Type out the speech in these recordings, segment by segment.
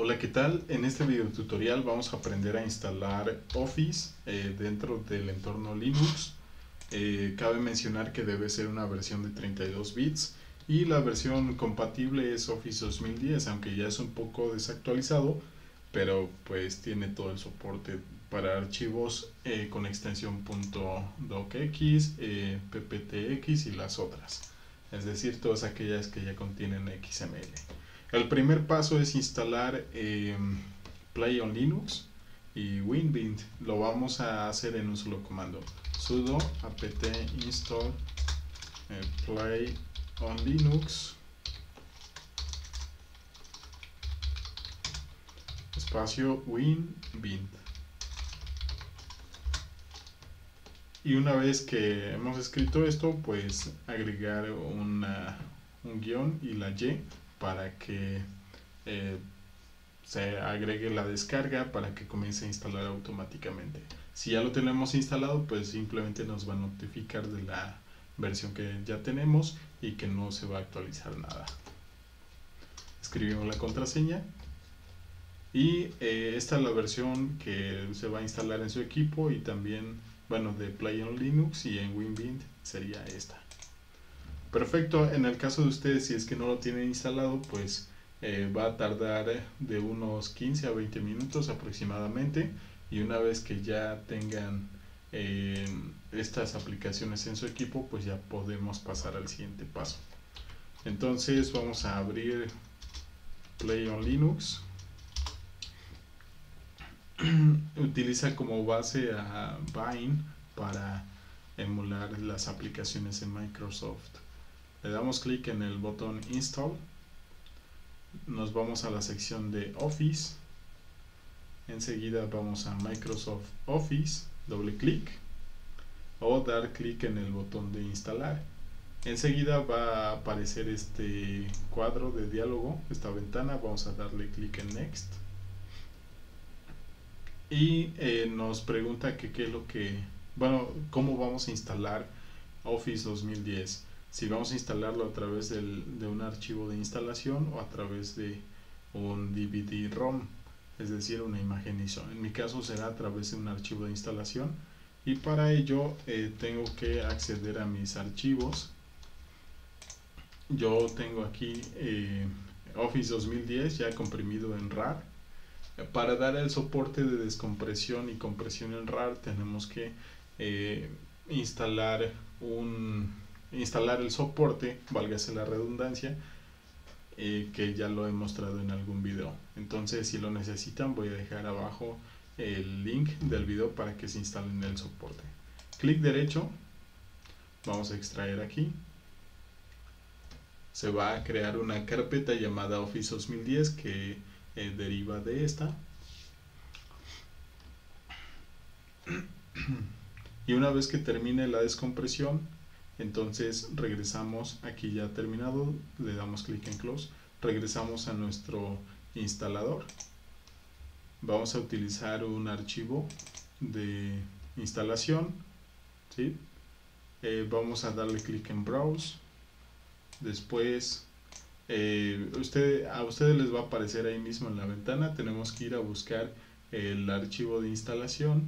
Hola, ¿qué tal? En este video tutorial vamos a aprender a instalar Office dentro del entorno Linux. Cabe mencionar que debe ser una versión de 32 bits y la versión compatible es Office 2010, aunque ya es un poco desactualizado, pero pues tiene todo el soporte para archivos con extensión .docx, pptx y las otras, es decir, todas aquellas que ya contienen XML. El primer paso es instalar Play on Linux y WinBint. Lo vamos a hacer en un solo comando: sudo apt install Play on Linux espacio WinBint. Y una vez que hemos escrito esto, pues agregar un guión y la Y para que se agregue la descarga para que comience a instalar automáticamente. Si ya lo tenemos instalado, pues simplemente nos va a notificar de la versión que ya tenemos y que no se va a actualizar nada. Escribimos la contraseña y esta es la versión que se va a instalar en su equipo, y también, bueno, de Play on Linux, y en WinBint sería esta. Perfecto. En el caso de ustedes, si es que no lo tienen instalado, pues va a tardar de unos 15 a 20 minutos aproximadamente, y una vez que ya tengan estas aplicaciones en su equipo, pues ya podemos pasar al siguiente paso. Entonces vamos a abrir Play on Linux. Utiliza como base a Vine para emular las aplicaciones en Microsoft. Le damos clic en el botón Install. Nos vamos a la sección de Office. Enseguida vamos a Microsoft Office, doble clic, o dar clic en el botón de instalar. Enseguida va a aparecer este cuadro de diálogo, esta ventana. Vamos a darle clic en Next y nos pregunta que qué es lo que, bueno, cómo vamos a instalar Office 2010. Si vamos a instalarlo a través de un archivo de instalación o a través de un DVD-ROM, es decir, una imagen ISO. En mi caso será a través de un archivo de instalación, y para ello tengo que acceder a mis archivos. Yo tengo aquí Office 2010 ya comprimido en RAR. Para dar el soporte de descompresión y compresión en RAR tenemos que instalar el soporte, válgase la redundancia, que ya lo he mostrado en algún video. Entonces, si lo necesitan, voy a dejar abajo el link del video para que se instalen el soporte. Clic derecho, vamos a extraer aquí. Se va a crear una carpeta llamada Office 2010 que deriva de esta. Y una vez que termine la descompresión, entonces regresamos, aquí ya terminado, le damos clic en Close, regresamos a nuestro instalador. Vamos a utilizar un archivo de instalación, ¿sí? Vamos a darle clic en Browse. Después a ustedes les va a aparecer ahí mismo en la ventana. Tenemos que ir a buscar el archivo de instalación,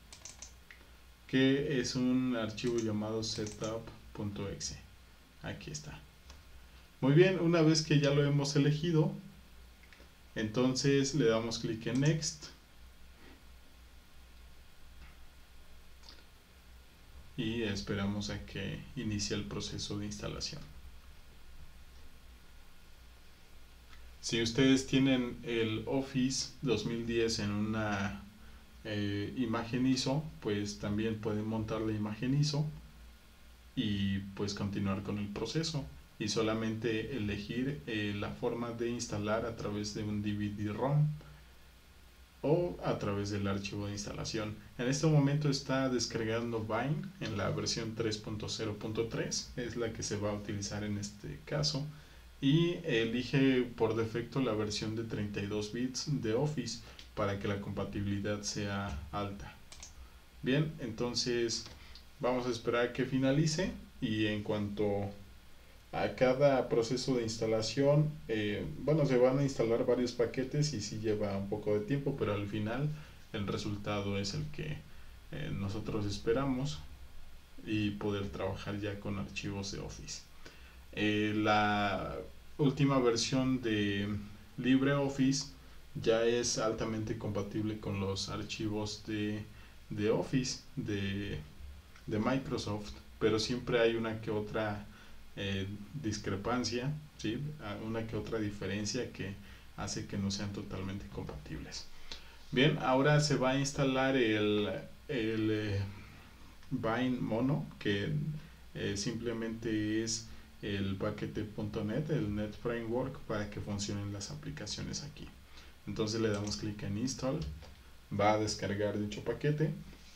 que es un archivo llamado setup.exe. Aquí está. Muy bien, una vez que ya lo hemos elegido, entonces le damos clic en Next y esperamos a que inicie el proceso de instalación. Si ustedes tienen el Office 2010 en una imagen ISO, pues también pueden montar la imagen ISO y pues continuar con el proceso, y solamente elegir la forma de instalar a través de un DVD-ROM o a través del archivo de instalación. En este momento está descargando Vine en la versión 3.0.3, es la que se va a utilizar en este caso, y elige por defecto la versión de 32 bits de Office para que la compatibilidad sea alta. Bien, entonces vamos a esperar a que finalice, y en cuanto A cada proceso de instalación, bueno, se van a instalar varios paquetes y sí lleva un poco de tiempo, pero al final el resultado es el que nosotros esperamos y poder trabajar ya con archivos de Office. La última versión de LibreOffice ya es altamente compatible con los archivos de Office de Microsoft, pero siempre hay una que otra discrepancia, ¿sí? Una que otra diferencia que hace que no sean totalmente compatibles. Bien, ahora se va a instalar el Vine Mono, que simplemente es el paquete .NET, el Net Framework, para que funcionen las aplicaciones aquí. Entonces le damos clic en Install, va a descargar dicho paquete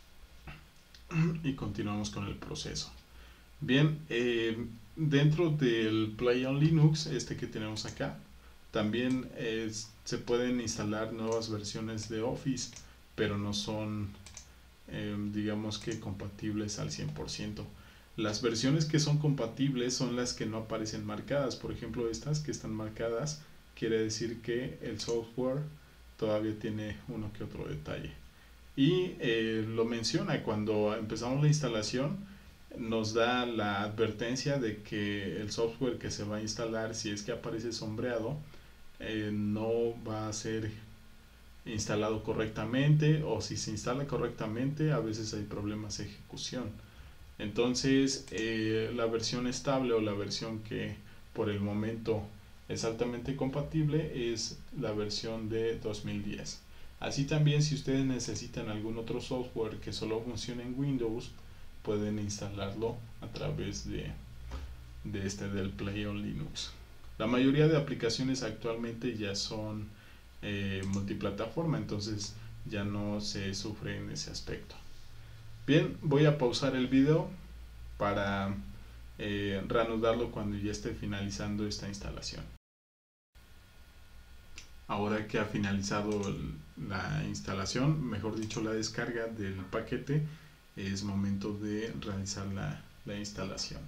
y continuamos con el proceso. Bien, dentro del Play on Linux, este que tenemos acá, también se pueden instalar nuevas versiones de Office, pero no son, digamos que compatibles al 100%. Las versiones que son compatibles son las que no aparecen marcadas. Por ejemplo, estas que están marcadas, quiere decir que el software todavía tiene uno que otro detalle. Y lo menciona cuando empezamos la instalación, nos da la advertencia de que el software que se va a instalar, si es que aparece sombreado, no va a ser instalado correctamente, o si se instala correctamente, a veces hay problemas de ejecución. Entonces, la versión estable o la versión que por el momento es altamente compatible es la versión de 2010. Así también, si ustedes necesitan algún otro software que solo funcione en Windows, pueden instalarlo a través del Play on Linux. La mayoría de aplicaciones actualmente ya son multiplataforma, entonces ya no se sufre en ese aspecto. Bien, voy a pausar el video para reanudarlo cuando ya esté finalizando esta instalación. Ahora que ha finalizado la instalación, mejor dicho la descarga del paquete, es momento de realizar la instalación.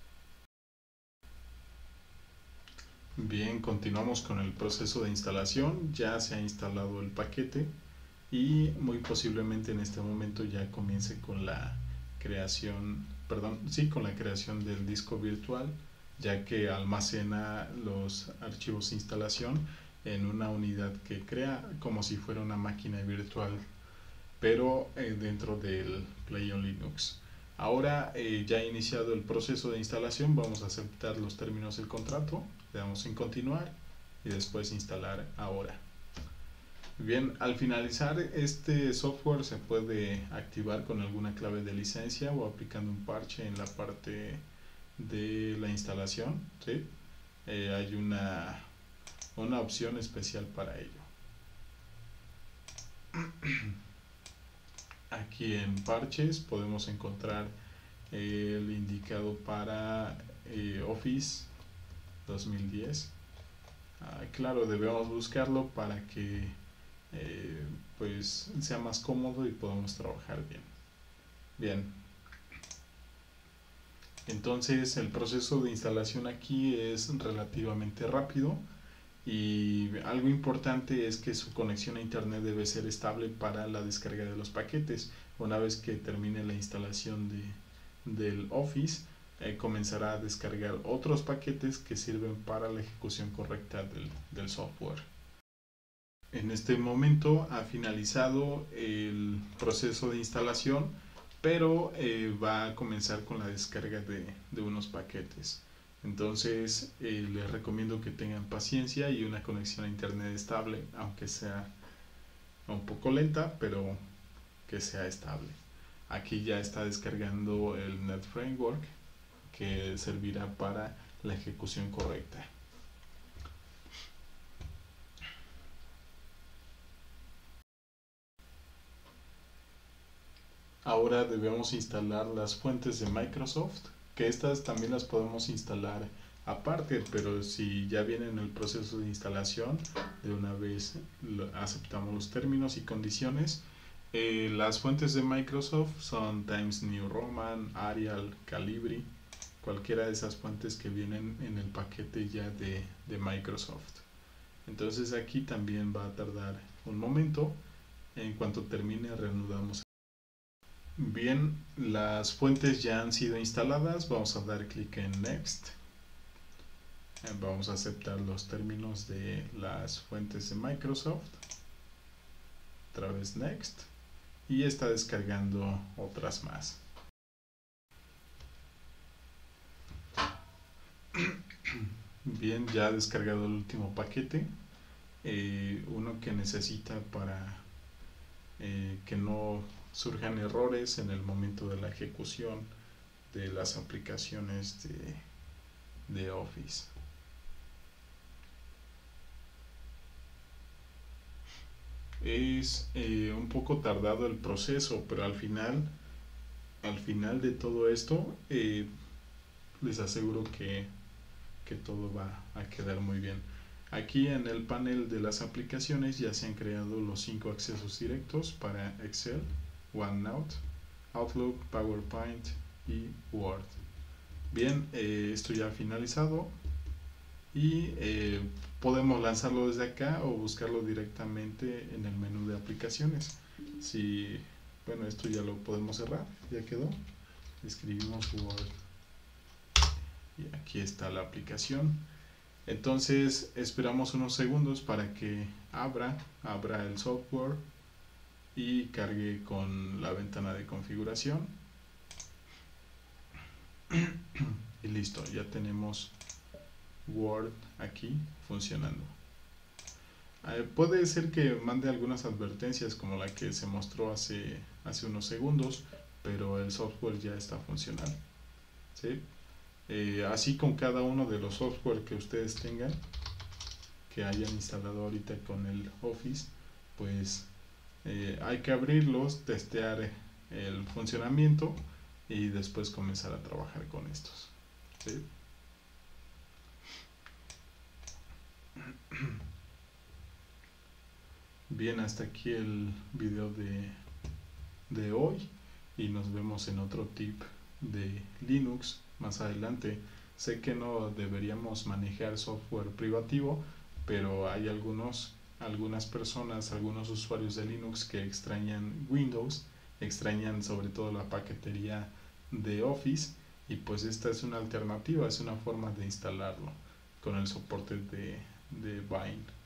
Bien, continuamos con el proceso de instalación. Ya se ha instalado el paquete y muy posiblemente en este momento ya comience con la creación, con la creación del disco virtual, ya que almacena los archivos de instalación en una unidad que crea como si fuera una máquina virtual, pero dentro del Play on Linux. Ahora ya ha iniciado el proceso de instalación, vamos a aceptar los términos del contrato, le damos en continuar y después instalar ahora. Bien, al finalizar este software se puede activar con alguna clave de licencia o aplicando un parche en la parte de la instalación, ¿sí? Hay una opción especial para ello. Aquí en parches podemos encontrar el indicado para Office 2010. Claro, debemos buscarlo para que pues sea más cómodo y podamos trabajar bien. Entonces el proceso de instalación aquí es relativamente rápido, y algo importante es que su conexión a internet debe ser estable para la descarga de los paquetes. Una vez que termine la instalación del Office, comenzará a descargar otros paquetes que sirven para la ejecución correcta del software. En este momento ha finalizado el proceso de instalación, pero va a comenzar con la descarga de unos paquetes. Entonces les recomiendo que tengan paciencia y una conexión a internet estable, aunque sea un poco lenta, pero que sea estable. Aquí ya está descargando el Net Framework, que servirá para la ejecución correcta. Ahora debemos instalar las fuentes de Microsoft, que estas también las podemos instalar aparte, pero si ya viene en el proceso de instalación, de una vez aceptamos los términos y condiciones. Las fuentes de Microsoft son Times New Roman, Arial, Calibri, cualquiera de esas fuentes que vienen en el paquete ya de Microsoft. Entonces aquí también va a tardar un momento. En cuanto termine, reanudamos. Bien, las fuentes ya han sido instaladas. Vamos a dar clic en Next. Vamos a aceptar los términos de las fuentes de Microsoft. Otra vez Next. Y está descargando otras más. Bien, ya ha descargado el último paquete. Uno que necesita para que no surjan errores en el momento de la ejecución de las aplicaciones de Office. Es un poco tardado el proceso, pero al final de todo esto les aseguro que todo va a quedar muy bien. Aquí en el panel de las aplicaciones ya se han creado los 5 accesos directos para Excel, OneNote, Outlook, PowerPoint y Word. Bien, esto ya ha finalizado y podemos lanzarlo desde acá o buscarlo directamente en el menú de aplicaciones. Bueno, esto ya lo podemos cerrar, ya quedó. Escribimos Word y aquí está la aplicación. Entonces esperamos unos segundos para que abra el software y cargue con la ventana de configuración. Y listo, ya tenemos Word aquí funcionando. Puede ser que mande algunas advertencias como la que se mostró hace unos segundos, pero el software ya está funcionando, ¿sí? Así con cada uno de los software que ustedes tengan, que hayan instalado ahorita con el Office, pues hay que abrirlos, testear el funcionamiento y después comenzar a trabajar con estos, ¿sí? Bien, hasta aquí el video de hoy y nos vemos en otro tip de Linux más adelante. Sé que no deberíamos manejar software privativo, pero hay algunas personas, algunos usuarios de Linux que extrañan Windows, extrañan sobre todo la paquetería de Office, y pues esta es una alternativa, es una forma de instalarlo con el soporte de Wine.